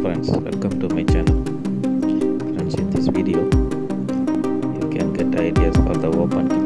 friends, welcome to my channel. Friends, in this video you can get ideas for the open